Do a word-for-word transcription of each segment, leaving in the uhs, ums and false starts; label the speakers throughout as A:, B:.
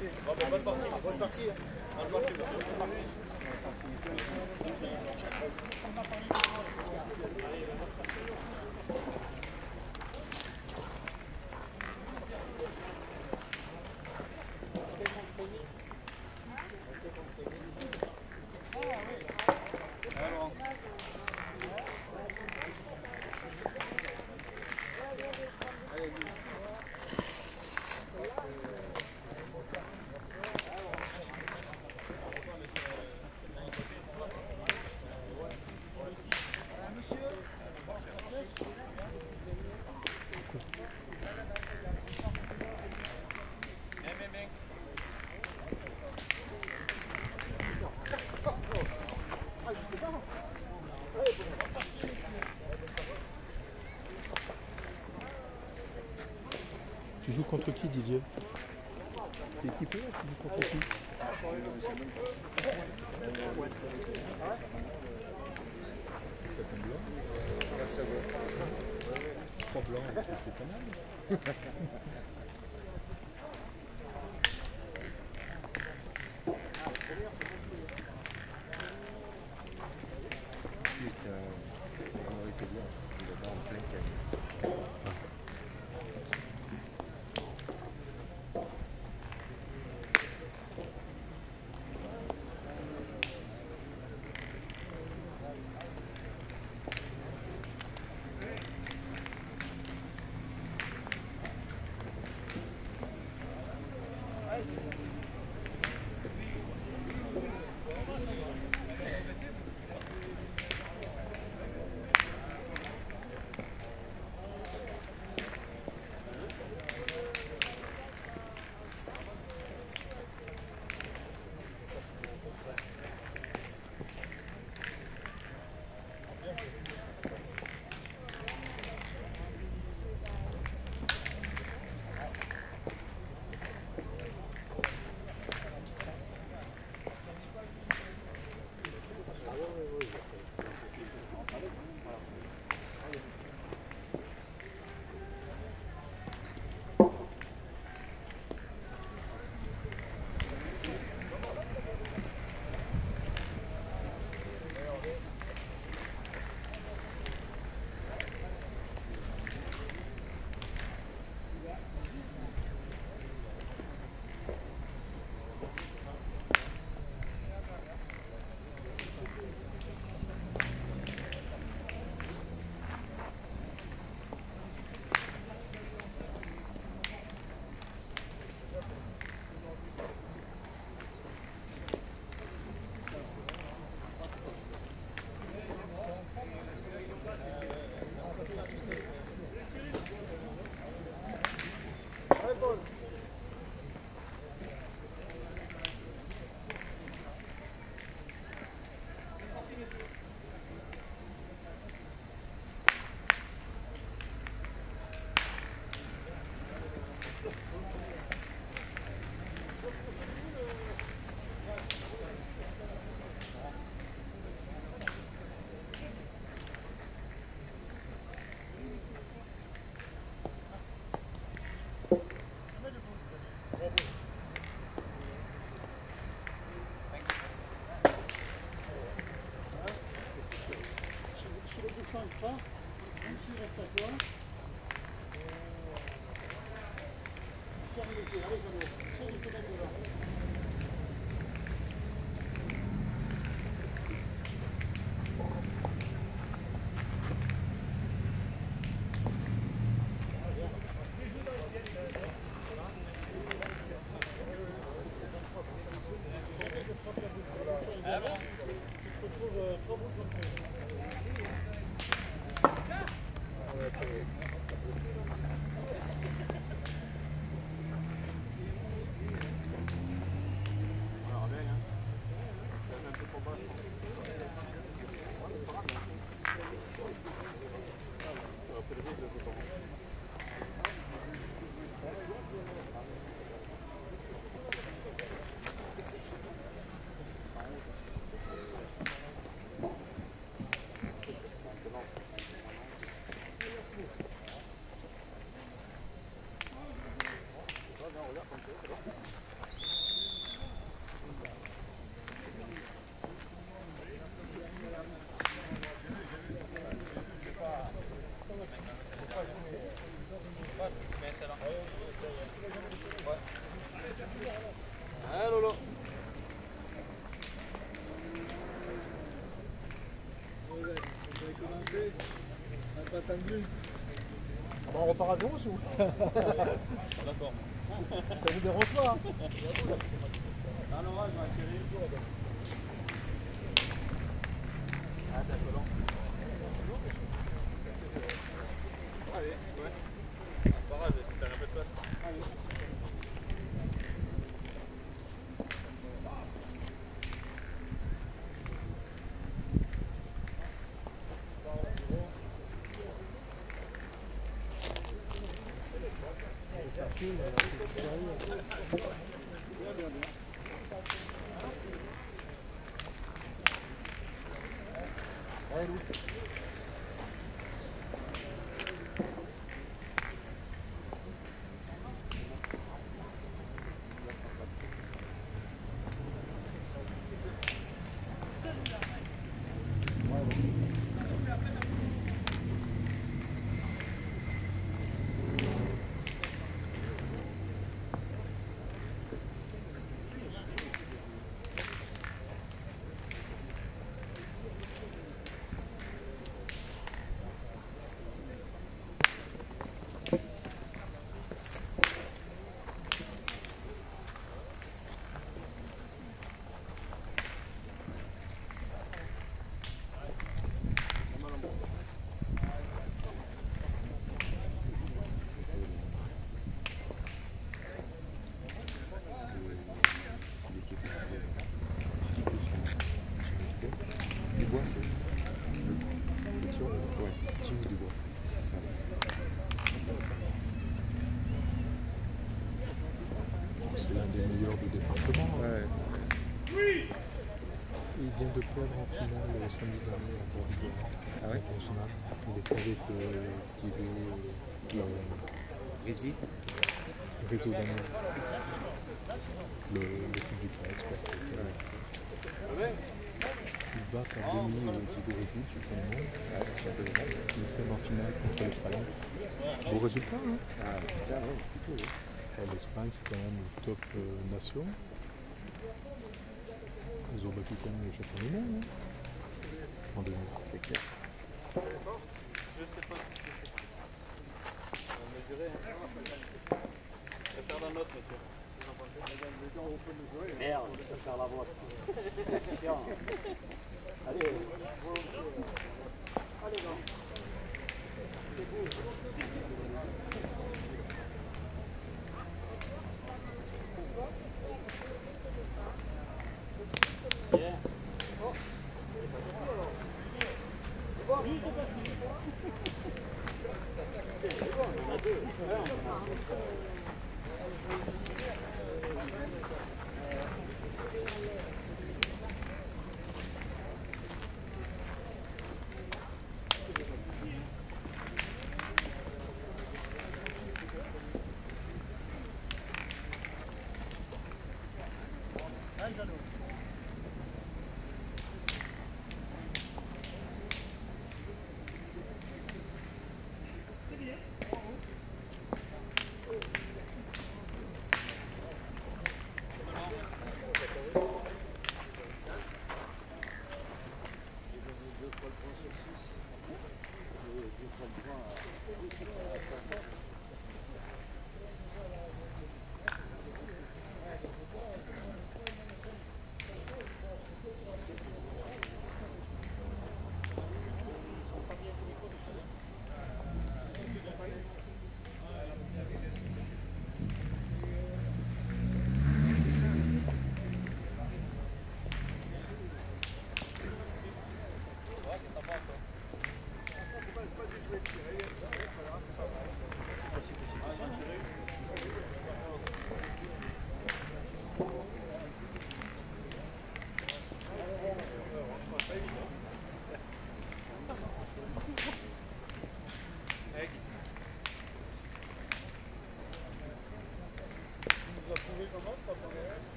A: Bonne partie. Bonne partie. Bonne partie, monsieur.
B: Tu joues contre qui, Didier? T'es équipé là? Tu joues contre qui? Trois blancs, c'est pas mal.
A: Bon, on repart à zéro, sous.
C: D'accord.
A: Ça vous dérange pas, hein?
C: Ah non, je vais atterrir. Ah, t'as collant. Allez, ouais. C'est pas grave, ça fait un peu de place. Allez.
A: Ça filme, c'est sérieux. Allez, Lou.
B: Dubois, c'est. Ouais, Tim Dubois, c'est ça. C'est l'un des meilleurs du département. Ouais. Oui. Il vient de perdre en finale le samedi dernier à Bordeaux. Ah ouais. Il est avec euh, Thibaut, Rési. Réseau d'Amiens. Le l'équipe du Paris Sport. Ouais. Il bat par demi le Thibaut Rési, tu connais le nom. Ouais, champion du monde. Il perd en finale contre l'Espagne. Beau résultat, hein. Ah putain, ouais, plutôt. Ouais. L'Espagne, c'est quand même une top euh, nation. Ils ont battu quand même le champion du monde, hein, en deux mille, c'est clair.
C: Je sais pas, je sais pas. On va mesurer, hein. Je vais faire la note, monsieur.
A: Merde, je vais faire la voix. Tiens. Allez. Allez, non. C'est beau.
C: Yeah. Oh. C'est bon. Oui, c'est facile. C'est bon, on a deux. Ouais, on a deux.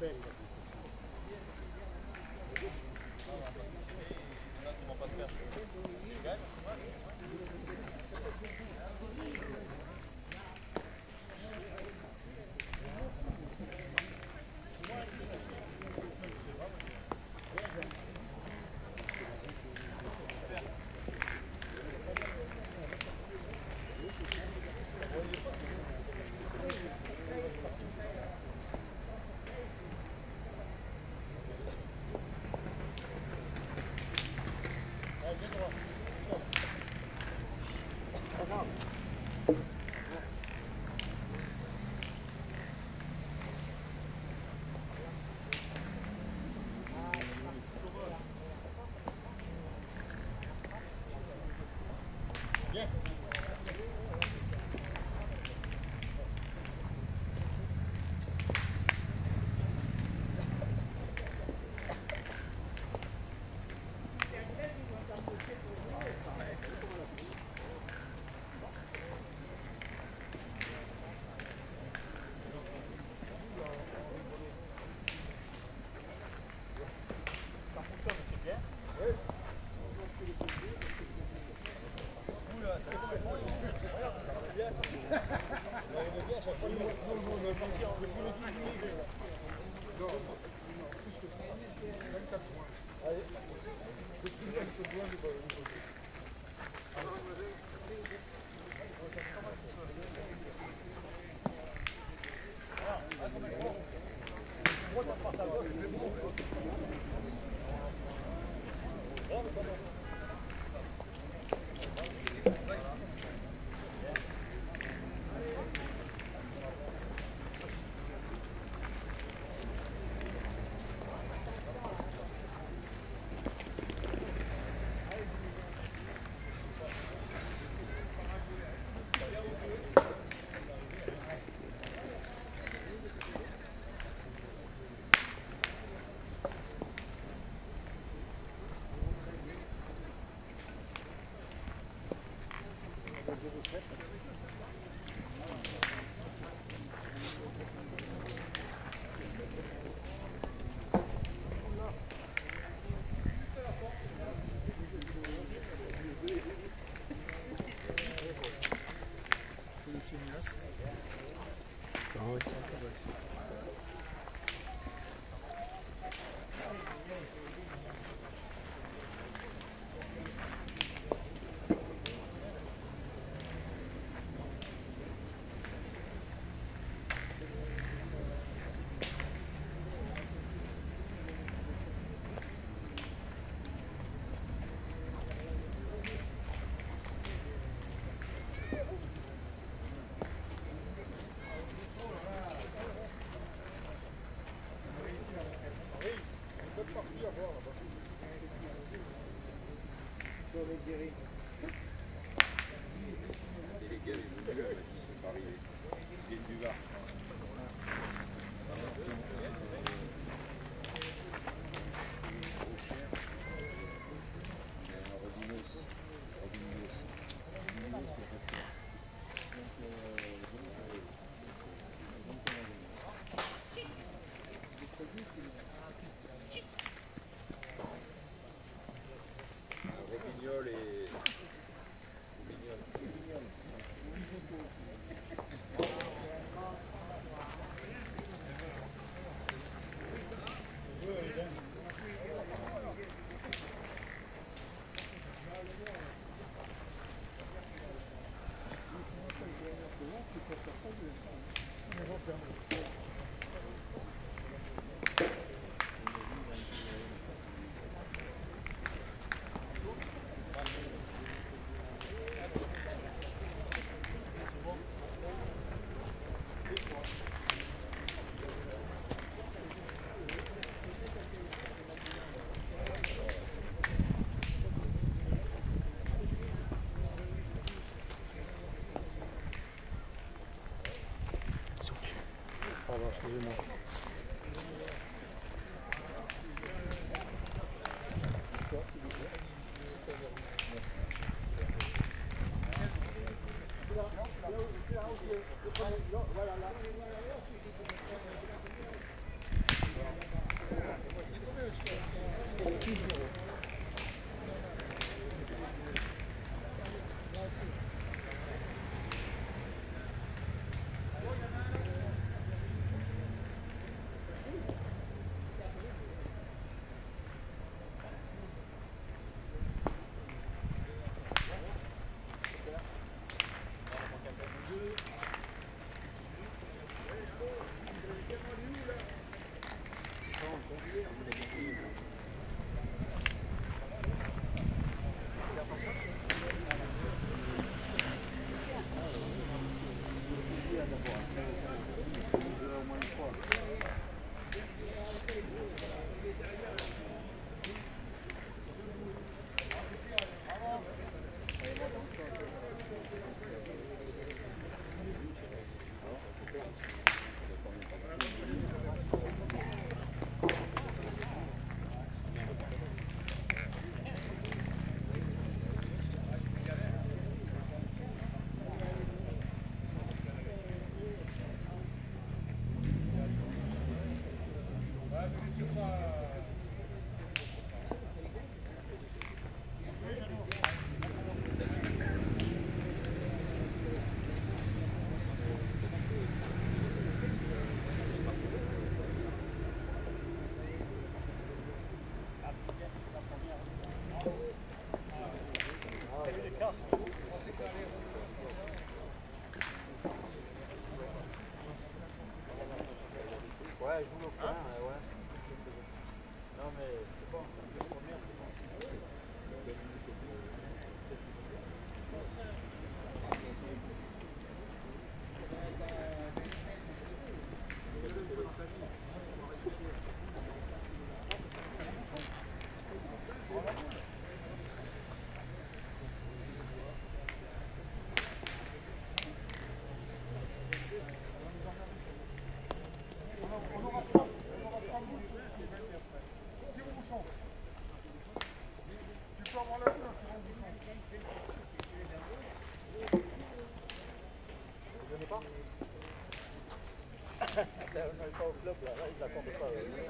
A: appelle.
D: Robignol et
A: six zéro.
C: Ouais, joue au coin, hein? Ouais. Non mais c'est bon, la première c'est bon. On n'est pas au club là, là ils l'accordent pas.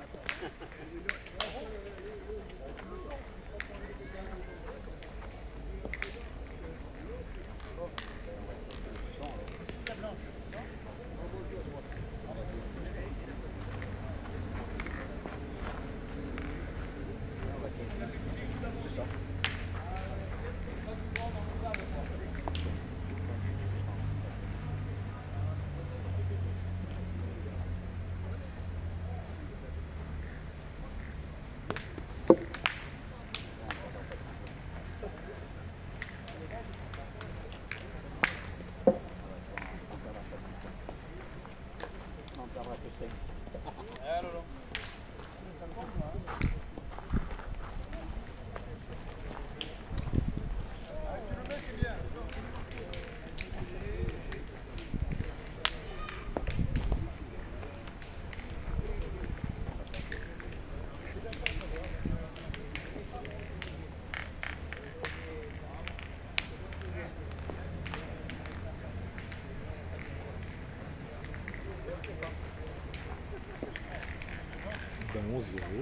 B: onze zéro.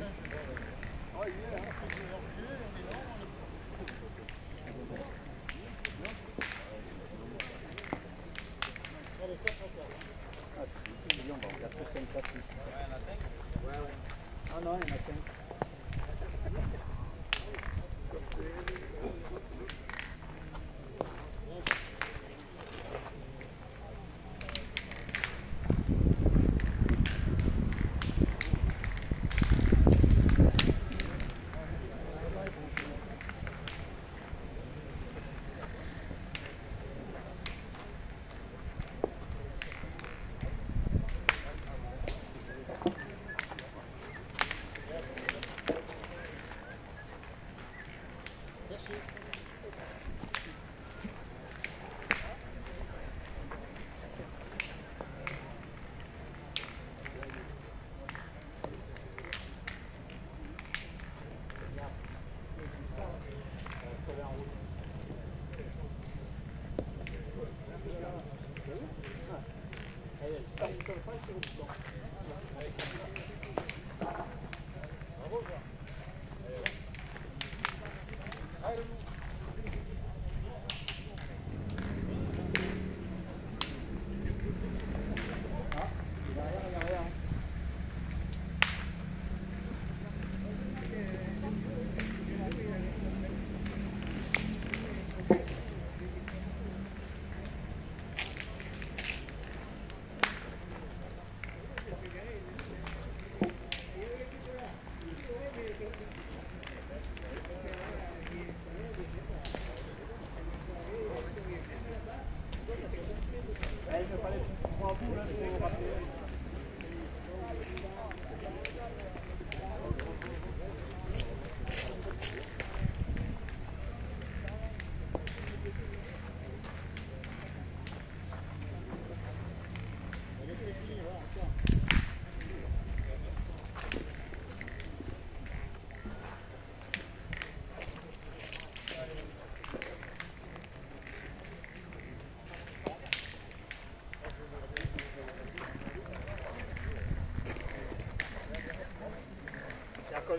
A: Ah non, il y en a cinq.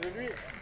A: lui.